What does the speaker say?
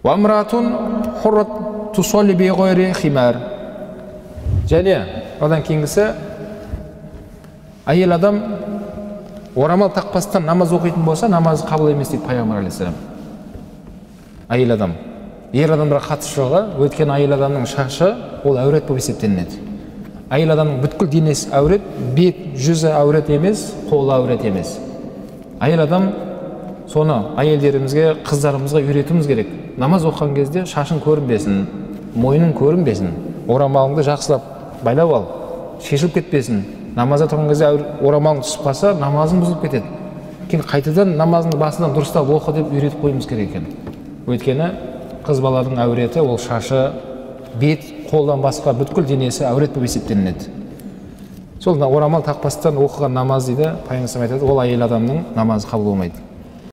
Вамратун хуррат тусалли би гайри химар. Және одан кейінгісі әйел адам орамал тақпастан намаз оқитын болса, намазы қабыл емес дейді пайғамбар алейхиссалам. Әйел адам. Ер адамдарға қатысы жоқ, өйткені әйел адамның шашы ол әурет болып есептелінеді. Әйел адамның бүткіл денесі әурет, бет, жүзі әурет емес, қолы әурет емес. Әйел адам соны әйелдерімізге, қыздарымызға үйретуіміз керек. Намаз оқыған кезде шашың көрінбесін, мойның көрінбесін, орамалыңды жақсылап байлап ал, шешіліп кетпесін. Намазда тұрған кезде орамалың түсіп қалса, намазың бұзылып кетеді. Кейін қайтадан намазың басынан дұрыстап оқы деп үйретіп қоймыз керек екен. Өйткені қыз баланың әуреті ол шашы, бет, қолдан басқа бүткіл денесі әурет болып есептелінеді. Сол орамал тақпастан оқыған намаз дейді, пайғамбар айтады, ол әйел адамның намазы қабыл болмайды.